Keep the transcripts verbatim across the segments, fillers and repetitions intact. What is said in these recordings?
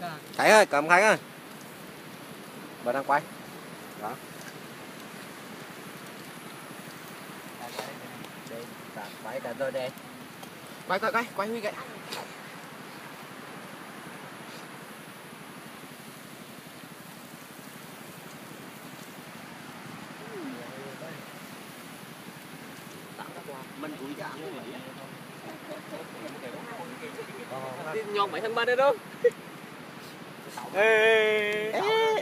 Khánh ơi, cầm Khánh ơi. Bà đang quay. Đó. Đây, đặt quay đặt rồi đây. Quay quay quay, quay Huy cái. Mình cũng dạ nhon mấy thằng ba đây đâu. Ê ê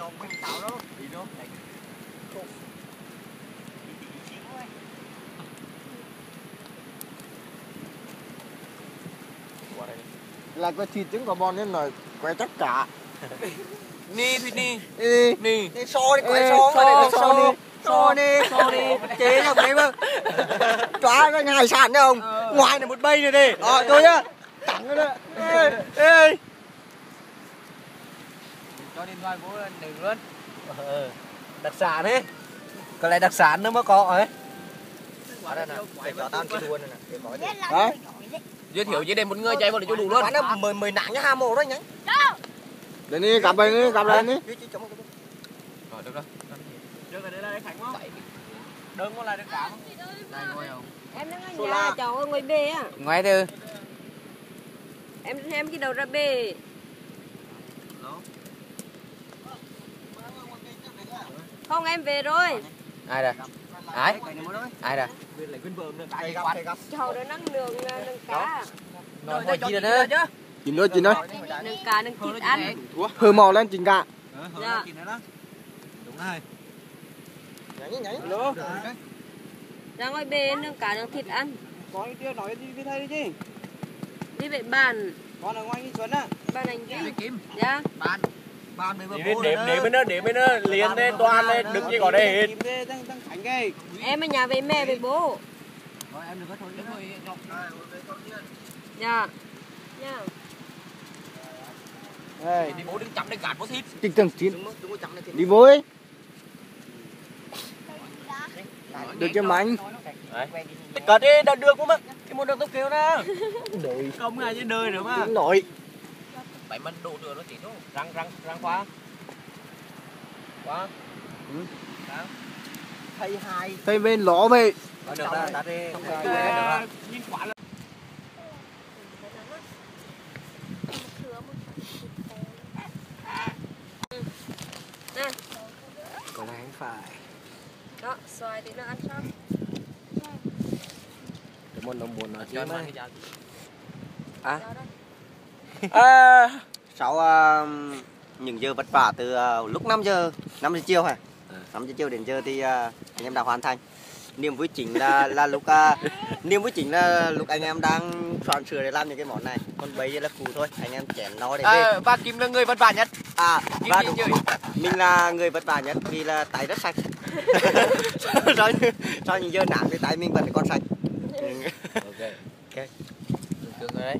là có thịt trứng có bon nên là quay chắc cả. Ni thì ni. Đi Ni. đi so đi quay so so so so đi so đi chế nhau đấy mà chóa cái hải sản đấy không ngoài này một bay này đi ờ tôi nhá thẳng cái đó ê ê Cho điện thoại bố lên đừng luôn. Ờ, đặc sản ấy. Có lẽ đặc sản nữa mới có ấy. Quả đây nè, để cho tao cái đuôn này nè, để có gì. đấy Giới thiệu với đây một người chạy vào để cho đủ luôn. quán nó mười mười nặng nhá ham mồ đó nhá đây đi cặp đây đi cặp đây đi Rồi được rồi. Được rồi, đây là Khánh không? Đơn có lại được cả không? Đây ngồi không? Em đang ở nhà, cháu ở ngoài bê á. Ngoài từ. Em em cái đầu ra bê. Không, em về rồi. Ai đây? Ai? Ai đây? Cháu đã nâng đường nâng cá. Nói hỏi gì nữa chứ? chín nữa chín nữa Nâng cá nâng thịt ăn. hơi mò lên chín cả Dạ. Đúng rồi. nhảy nhảy Ra ngoài bê nâng cá nâng thịt ăn. Con kia nói đi với thầy đi chứ. Đi về bàn. Con ở ngoài Nghi Xuân á. Bàn anh Đi Kim. Dạ. Bàn. Bàn với Để để để bên đó, để bên đó liền lên toàn lên đừng gì có đây hết. Tìm đây tăng tăng Khánh cái. Em ở nhà với mẹ với bố. Rồi em đừng có thôi thôi. Dạ. Dạ. đây Đi bố đừng chậm đây gạt bố thịt. chín tầng chín đi vui được cho mạnh Cờ đi đợt được cũng mà. Cái môn được tôi kêu nè. đội Không ai chứ đời nữa mà. nổi Bảy mình đổ được nó chỉ đâu. Răng răng răng khóa. Khóa. Ừ. Răng. thầy hai thầy bên lõ về Rồi được rồi, đặt đi. Không Được rồi. rồi. Nhìn quả là Nè. còn này không phải Đó, xoài thì nó ăn xong. cái môn đồng buồn nói Cho chứ em ăn mà cái cháo. à Đó đây. À, sau uh, những giờ vất vả từ uh, lúc năm giờ năm giờ chiều hả? năm giờ chiều đến giờ thì uh, anh em đã hoàn thành. Niềm vui chính là là lúc uh, niềm vui chính là lúc anh em đang soạn sửa để làm những cái món này. Còn bây giờ là phụ thôi, anh em chén nó để về. À, và Kim là người vất vả nhất. À, Kim và đi đúng, chơi. mình là người vất vả nhất vì là tay rất sạch. sau, sau những giờ nặng thì tay mình vẫn còn sạch. Ok. Ok. Được rồi đấy.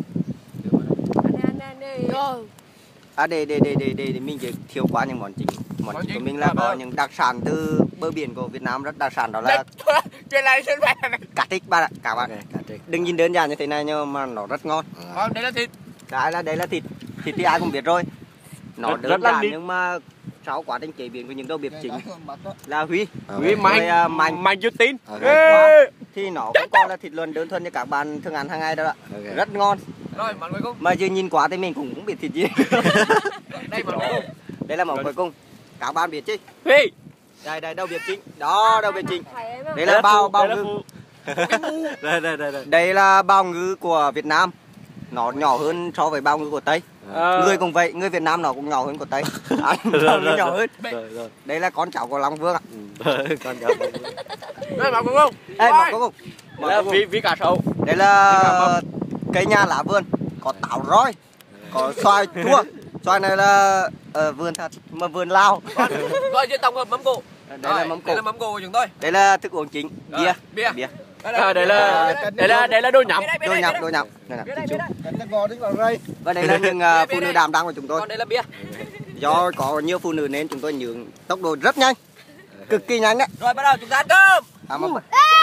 Ăn ăn ăn đi. À để để để để để, để mình giới thiệu qua những món chính. Món Món chính của chính. mình là À, có vâng. những đặc sản từ bờ biển của Việt Nam rất đặc sản đó là Chuyện này trên này. cá trích bạn ạ, cả bạn. Đừng nhìn đơn giản như thế này nhưng mà nó rất ngon. Vâng, đây là thịt. Đấy là đấy là thịt, thịt thì ai cũng biết rồi. Nó Rất- đơn rất là giản đi. nhưng mà sau quá trình chế biến của những đầu bếp chính là Huy. Huy Rồi, mạnh à, Mạnh mạnh chưa tin. Ê! Thì nó cũng còn là thịt luân đơn thuần như các bạn thường ăn hàng ngày đó ạ. Rất ngon. Rồi, món cuối cùng. Mà giờ nhìn quá thì mình cũng không biết thịt gì. Đây món cuối cùng. Đây là món cuối cùng. Các bạn biết chứ? Huy. Đây đây đầu bếp chính. Đó đầu bếp chính. Phải em ạ. Đây là bao bao Đây là ngư. phụ. Đây đây đây đây. Đây là bao ngư của Việt Nam. Nó nhỏ hơn so với bao ngư của Tây. Ờ. Người cũng vậy, người Việt Nam nó cũng nhỏ hơn của Tây. À, Rồi, bao ngư rồi, nhỏ rồi. hơn. Rồi rồi. Đây là con cháu của Long Vương ạ. Con cháu. Đây món cuối cùng. Đây món cuối cùng. Món Đây là cuối cùng. vi vi cả sấu. Đây là cây nha lá vườn, có táo roi, có xoài chua. Xoài này là ờ, vườn thật, mà vườn lao. Rồi, tổng hợp mắm cổ. Đây là mắm cổ. Đây là mắm cổ của chúng tôi. Đây là thức uống chính, Rồi, bia. bia. Bia. À, đây là đây là đây là đồ nhắm. Đồ nhắm, đồ nhắm. Đây là Bia đây, bia đây. và đây là những uh, phụ nữ đảm đang của chúng tôi. Còn đây là bia. Do có nhiều phụ nữ nên chúng tôi nhường tốc độ rất nhanh, cực kỳ nhanh đấy. Rồi, bắt đầu chúng ta ăn cơm. À, mà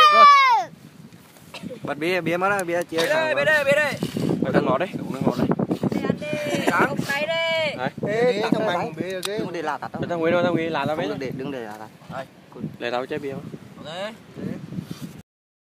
bật bia, bia mà đó, bia chia. Bia đây, bia đây, bia đây. Đang ngọt đấy, cũng đang ngọt đấy. Đi ăn đi. Không cay đi. Ê, thằng mày bị rồi đừng có để là tạt đâu. Thằng Nguyễn đâu, thằng Nguyễn là tao Không biết. được để đừng để là tạt. Để tao chơi bia. Ok.